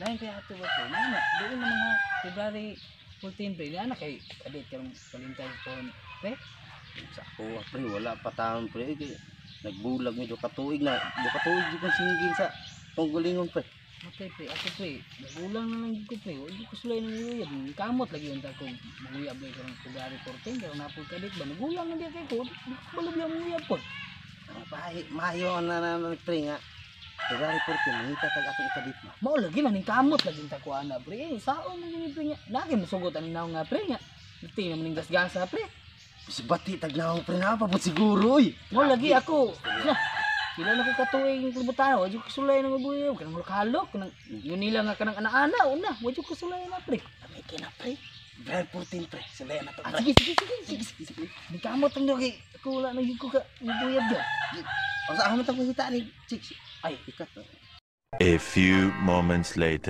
Lain kaya ato ba pre? Nana, doon na mga February 14 pre. Nana kay kadit karong Valentine phone. Pre? Sa ako pre wala pa taon pre kay nagbulag mi do katuig na. Do katuig di kong singgil sa panggulingon pre. Okay pre, ako pre. Nagulang na lang ko pre. Huwag ko sulay ng uyab. Kamot lagi yung takong manguyab na karong February 14. Kaya napod kadit ba? Nagulang na di kay ko. Balog yung uyab po. Mayo na pre nga. February 14 mangita tag atong ikadit mo. Mao lagi man ning kamot lagi ta ko ana pre. Saon man ni pre nya. Lagi masugot ani naw nga pre nya. Diti na maning gasgasa pre. Si bati tag naong pre na pa pud siguro oy. Mao lagi ako. Sila na ko katuig ng klibutan. Wa jud ko sulay nang mabuyo. Kanang halok kanang yun nila nga kanang ana-ana una. Wa jud ko sulay na pre. Kami kina pre. February 14 pre. Sila na to. Sige. Ning kamot ang dogi. Ako wala nang ko ka mabuyab gyud. O sa amin tag makita ni Chicks. Ay, Ikat. A few moments later.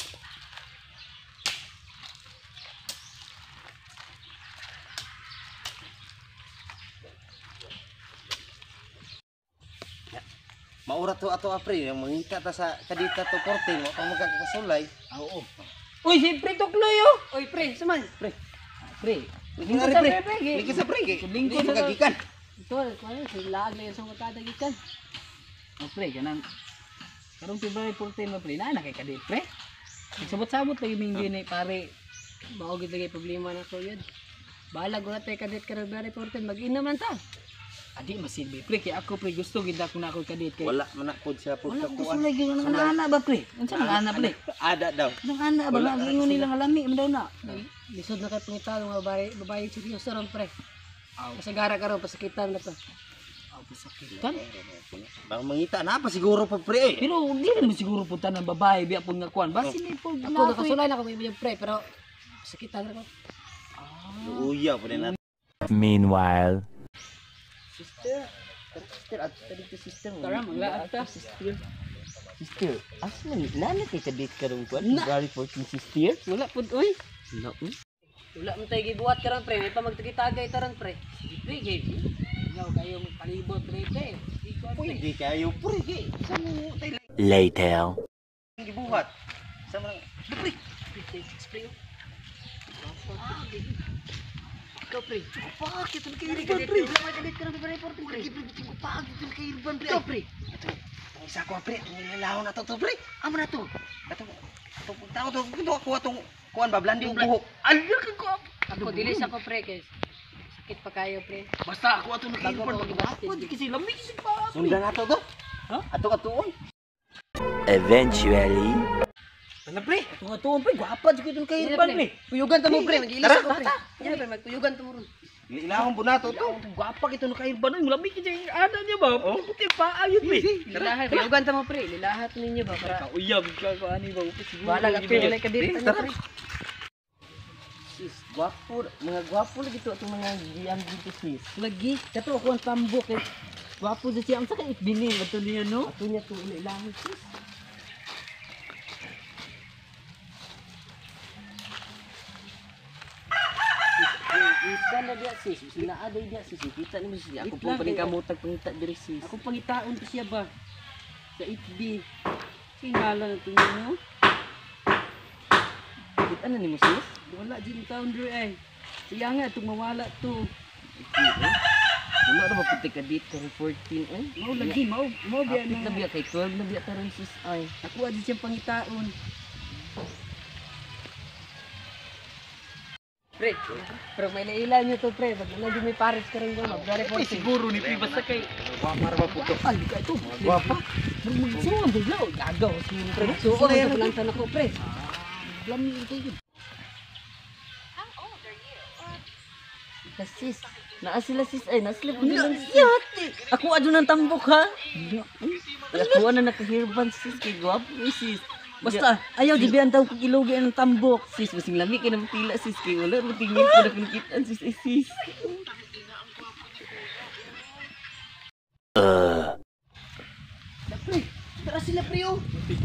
Maura to ato apre yang mangita ta sa kadita to 14 mo pa magkakasulay. oo. Uy, si pre tukloy oh. Oy, pre, saman. Pre. Pre. Lingkod Lingkod sa pre. sa pre. Lingkod sa pre. Lingkod sa kagikan. Ito, kaya silag na yung sa matadagikan. Oh, pre, kanang karong February 14 mo pre. Na kay kadit pre. Sabot-sabot lagi ming dinay pare. Maugid lagi problema na ko yun. Bahala ko na tayo kadit ka February 14. Mag-inom man ta. Adi masilbi pre kay ako pre gusto gid ako na ako kadit kay. Wala man pod siya pod Wala ko kakuan. sulay gyud nang ana ba pre? Unsa nang ana pre? Ada daw. Nang ana ba Wala. lagi ingon nila nga lami man daw na. Lisod na kayo pangitalo nga babae seryoso ron pre. Aw, Pasagara ka ron, pasakitan na to. aw pasakitan. Bang mangita na pa siguro pa pre. Pero di rin mo siguro punta ng babae biya pud nga kuan. Basi ni pud Ako nakasulay na ako may pre, pero pasakitan na ko. Uya pa na. Meanwhile. Sister at dito sister mo. Tara, maglaat ta. Sister, asma ni nana kay kadit karong kuan. February 14 sister. Wala pud oy. No. Wala man tayo gibuhat ka ron pre, may pa magtagitagay ta ron pre. Pre kay. Ikaw kayo palibot pre pre. Ikaw pre. Pwede kayo pre. Sa mo tay Later. gibuhat. Sa man pre. Spray. Ikaw pre. Bakit ang Pre, kairban pre? wala may kadit ka ron February 14 pre. Bakit ang kairban pre? Ikaw pre. Ang isa ko pre, nilalaw na to pre. Amo na to. Atong tao to ako atong kuan ba blandi og buhok. Ala ka ko. Ako dilis ako pre kay sakit pa kayo pre. Basta ako atong Bago nakairban ako pag Pwede kasi lamig si pa. sundan nato to. Ha? Atong atuon. Eventually. Ano pre? Tunga-tunga pre, gwapa jud kitong Pre, kairban pre. Puyugan ta mo pre, mag-ilis ako pre. Yan pre, magpuyugan ta mo ron. Ilahon po nato to. Gwapa kitong kairban, lamig kasi ana niya ba? Puti pa ayun pre. Lilahat, puyugan ta mo pre. Lilahat ninyo ba para Uyab ka ko ani ba siguro. bahala ka pre, wala ka dito na pre. Sis, gwapo, mga gwapo lagi to atong mga giyan dito sis. Lagi, kato ako ang tambok eh. Gwapo sa siya. Ang sakit bini, bato niya no? Ato niya to ilahan sis. Isa na dia sis, sinaaday dia sis. Kita ni mo sis. Ako Wait po lang, paningkamutag pangita diri sis. Ako pangitaon ko siya ba? Sa FB. Tingala na ito niya no? Kita na ni mo sis. Wala din taon dre ay. Siya nga, itong mawala to. Wala ra ba puti ka dito 14 ay. Mau lagi, mau biya Apit na na. biya kay 12 na biya taron sis ay. Ako adi siyang pangitaon. Pre, pero may nailan nyo to pre. Pag nandun may pares ka rin doon, mag-very Ay, siguro ni Piba sa kay. Wamar ba po to? Ay, ka ito. Gwapa. Magsuon, bigla. Gagaw. Siguro pre. So, okay, sa plantan ako pre. Lami ito yun. Sis, naa sila sis ay naslip nilang yate. Ako adto ng tambok ha. Ako na nakahirban sis kay gwap sis. Basta ayaw di biyan daw kog ilogi ang tambok sis basing lami kay nang tila sis kay wala mo tingin ko na kinikita sis ay sis. Pre, tara sila pre oh.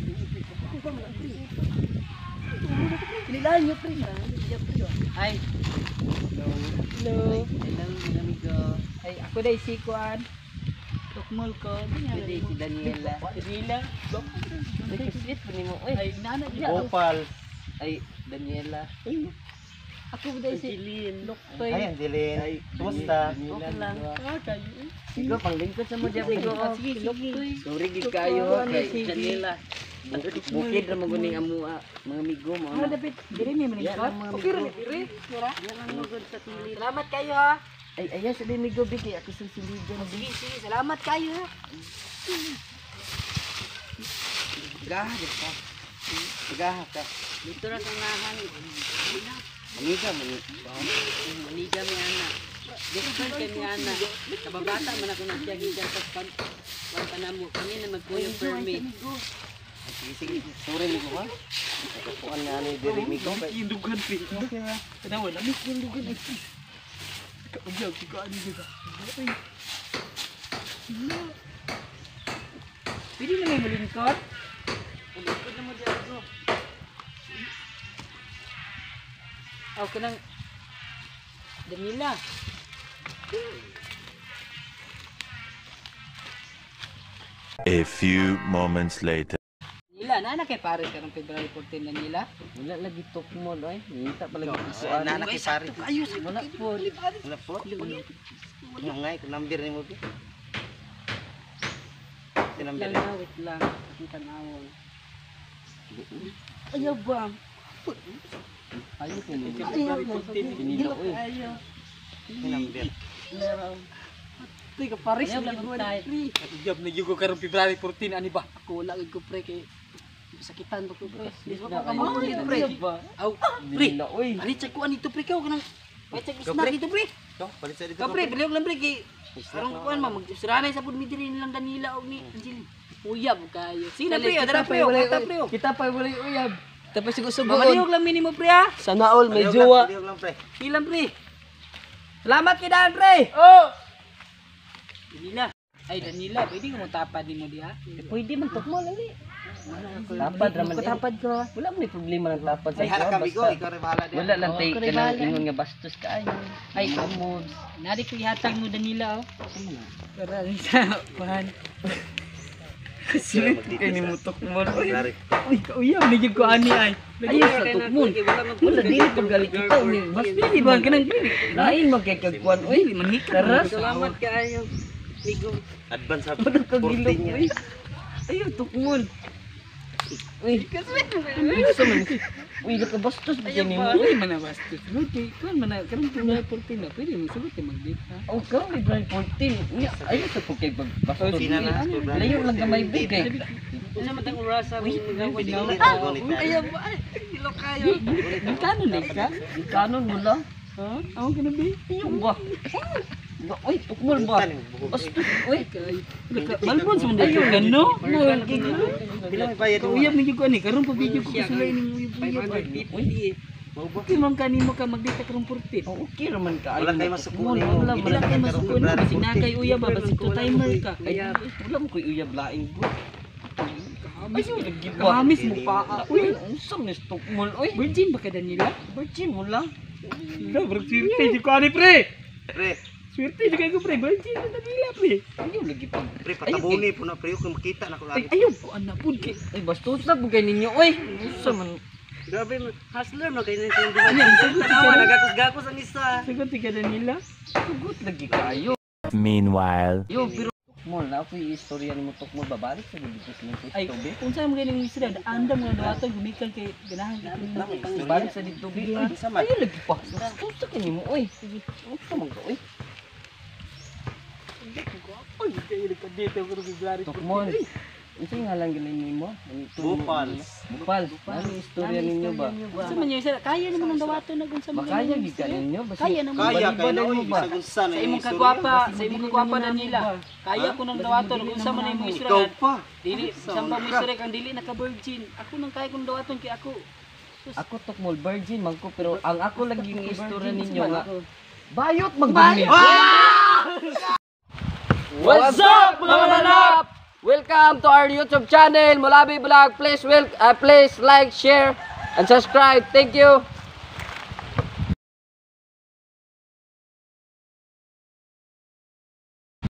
Kinilaan nyo pre. Ay. Hello. Hello, amigo. Ay, ako day si Kuan. Tukmol ko. Hindi si Daniela. Daniela. Nag-sweet pa nimo. Uy, Ay, nana diya. Opal. ay Daniela. Ako ba dahil si Angeline. Loktoy. Ay, Angeline. Kumusta? Okay lang. Kayo. Sigo, panglingkod sa mo dyan. Sigo, Sige, Loktoy. sorry gid kayo kay Sige. Daniela. Bukid ra mo guning amua mga amigo mo. Ano dapat? Diri may Yan malikot. ang mga Okay rin, amigo. diri. Sura. Yan ang mga good sa tili. Salamat kayo ha. Ay, ayan sa amigo bigi ako sa siligan. Sige, sige. Salamat kayo ha. Gahap ka. Gahap ka. Dito ra sa nahan. Maniga mo. Maniga mi ana. Different kay mi ana. Kababata man ako na siya gikan sa pag panamo kami na magkuyo permit. Sige, sige. Sorry mo ha. Nakapuan nga ni diri mi ko. Indugan pi. Okay ra. Kada wala mi indugan ay. Kaugyaw si ko ani juga. Pwede na may malingkot. Pagod na mo diyan ko. Aw kanang Danila. A few moments later. Nila na kay pares karong February 14 na nila. Wala lagi tok mo ay. Ngita pa lagi So, kuan. nana kay pare. Ayos Wala po. Wala po. Ngay ko number ni mo bi. Number. Lang na, wait lang. Ang tanawon. Ayaw ba? Ayaw ko mo. Ayaw mo. Pinilo ko eh. Ayaw. Number. Tuy ka pares Ayaw na lang gid tayo. Job na gyud ko karong February 14 ani ba? Ako wala gid ko pre kay sakitan ba ko pre. Di ba ka mo dito pre? Aw, pre. Pinilo, uy. Ani check ko ani to pre ka kanang check snack dito pre. To, palit sa dito. Ka pre, bilog lang pre kay karong kuan ma magsiranay sa pud mi diri nilang Danila og ni Angeline. Uyab kayo. Sina pre, dara pre, kata pre. Kita pa wala uyab. Tapos sugo-sugo. Maliyog lang minimo pre ha. Sana all may Paliw jowa. lang pre. Ilang pre. Salamat kay Dan pre. Oh. Danila. Ay Danila, pwede ko mo tapad nimo diha. Pwede man tok mo lali. Tapad raman. Tapad ko. Wala mo problema ng tapad sa Ay, hala ikaw, kami ko. basta- Ikaw rin bahala din. Wala lang tay Ako ka rin nang bahala. ingon nga bastos ka ay. Ay, kamod. Nari ko ihatag mo Danila oh. Para sa kuhan. Sweet Kay ni mutok mo. Sorry. Uy, kauyab ni ko ani ay. Ayos sa tukmon. Wala dili paggalit kita ni. Mas Pili ba kanang pili? lain magkakagkuan. Uy, Manhika. Taras. Salamat kaayo. Ligo. Advance ha. Padang kagilok 14 uy. yan. Ayaw tukmon. Uy, sa man. Uy, nakabastos ba ni mo? Uy, manabastos. Luti, kuan man karong February 14 na. Pwede mo sugot mag ha. Oh, kau may brand 14. Uy, ayaw sa pagkay bastos. Sina na. Layo lang gamay bigay. Ano man tang orasa mo Ayaw. ba? Ilo kayo. Kanon ni ka? Kanon mo lang. Ha? Ako kinabi. Ayaw ba? Uy, tukmol ba? Bastos. Uy, Malbon sa mga ayaw gano. Bilang may bayad mo. Uyab ni ko ani karon pa video ko sulay ni uyab. uy. Okay man kanimo ka magdita karong 14. Oh, okay raman ka. Wala Ayaw kayo na masuko tukmol. nimo. Wala Wala kay masuko na kasi nakay uyab ba basi to timer ka. Kaya, wala mo ko'y uyab laing bro. Ayaw lagi ba? Kamis mo pa. Uy, usam ni tukmol. Uy, Virgin ba kada nila? virgin mo lang. Swerte di ko ani pre. Pre, Swerte di kay ko pre. Virgin na nila pre. Ayaw lagi pa. pre patabuni po na pre kung makita na ko Ay lagi. ayaw ko anak pud kay. Ay, bastos na po kayo ninyo. Uy, usam man. Grabe mo. Hustler no kay nang Ano sugot Tama nagakos-gakos ang isa. Sugot di kada nila. Sugot lagi kayo. Meanwhile. Yo, pero tukmol na ako yung istorya ni mo tukmol babalik sa bibigis ng Ay, tubig. kung saan mo ganyan isra, andam nga dawaton gumikan kay ganahan ka. Balik sa dito tubig. Sama. Ayaw lagi pa. Gusto ka nimo, oy. Gusto man ka, oy. Ay, kayo dito ko February. Tukmol. Ito nga lang gilay nimo. Bupal. Bupal. Ano yung istorya ninyo ba? Sa man isra, kaya naman ang dawaton na sa mga. Makaya gikan ninyo basi. Kaya naman. Kaya kayo Balibadan na mo ba? isa gunsa na Sa imong kagwapa, sa imong kagwapa Danila. Kaya ko nang dawaton kung sa man imong isra. Ikaw pa. Dili, samba mo isra kang dili naka-virgin. Ako nang kaya kong dawaton kay ako. Ako tukmol virgin man ko pero ang ako lagi ng istorya ninyo nga bayot magdumi. What's up mga manap? Welcome to our YouTube channel, Mulabi Vlog. Please like, share, and subscribe. Thank you.